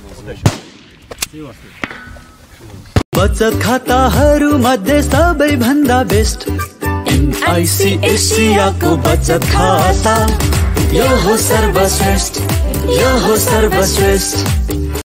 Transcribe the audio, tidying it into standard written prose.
बचत खाताहरू मध्ये सबैभन्दा बेस्ट एनआइसी एसियाको बचत खाता, यो हो सर्वश्रेष्ठ, यो हो सर्वश्रेष्ठ।